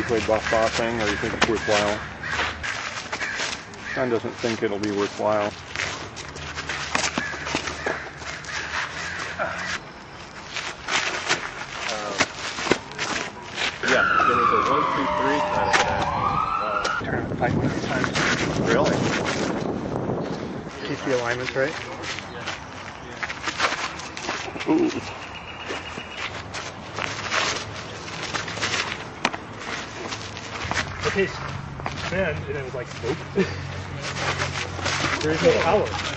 play bossing, or you think it's worthwhile? Sean doesn't think it'll be worthwhile. Yeah, there was a 1, 2, 3 kind of Turn the pipe 1 times. really? Keep the alignments right. Ooh. Okay, then it was like, nope. There is no power.